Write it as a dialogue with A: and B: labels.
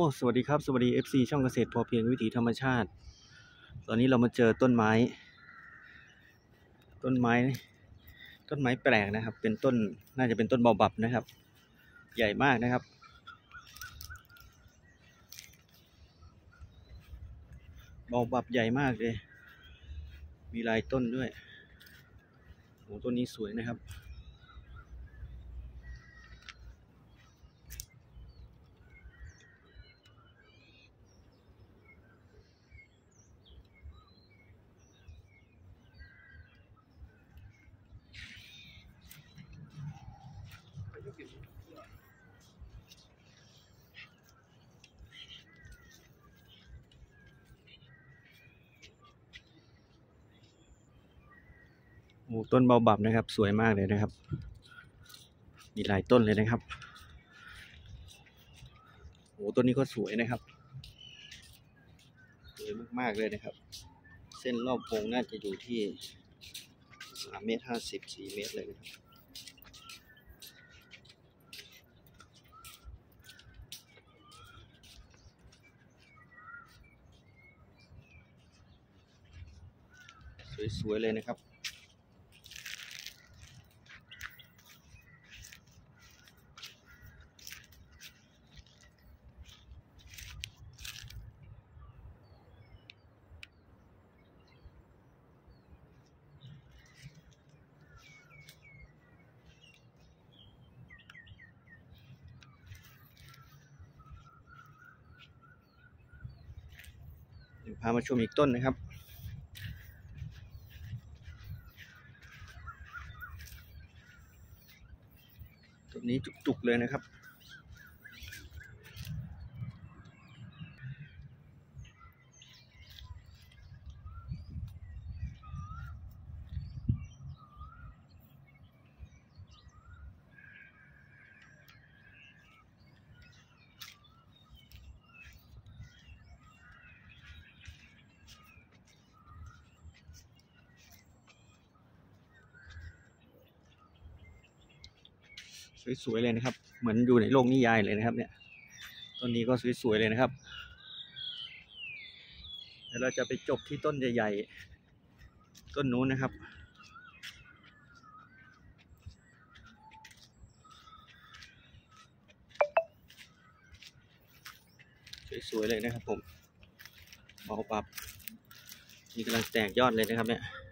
A: สวัสดีครับสวัสดี FC ช่องเกษตรพอเพียงวิถีธรรมชาติตอนนี้เรามาเจอต้นไม้แปลกนะครับเป็นต้นน่าจะเป็นต้นเบาบับนะครับใหญ่มากนะครับเบาบับใหญ่มากเลยมีลายต้นด้วยโอ้ต้นนี้สวยนะครับโอ้ต้นเบาบับนะครับสวยมากเลยนะครับมีหลายต้นเลยนะครับโอ้ต้นนี้ก็สวยนะครับสวยมากๆเลยนะครับเส้นรอบวงน่าจะอยู่ที่3.50 เมตร4 เมตรเลยนะครับสวยๆเลยนะครับพามาชมอีกต้นนะครับต้นนี้จุกๆเลยนะครับสวยๆเลยนะครับเหมือนอยู่ในโลกนิยายเลยนะครับเนี่ยต้นนี้ก็สวยๆเลยนะครับเดี๋ยวเราจะไปจบที่ต้นใหญ่ๆต้นนู้นนะครับสวยๆเลยนะครับผมเบาปับนี่กำลังแตกยอดเลยนะครับเนี่ย